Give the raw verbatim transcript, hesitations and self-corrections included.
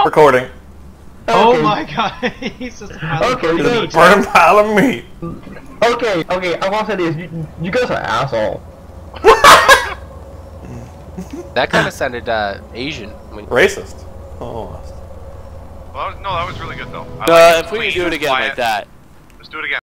Recording. Oh Okay. my god, he's just a pile of Okay, burnt so- meat. Burn pile of meat. Okay, okay, I want to say this. You, you guys are assholes. That kind of sounded uh, Asian. When... Racist. Oh. Well, that was, no, that was really good though. I Uh, like it if we clean, could do it again quiet. like that. Let's do it again.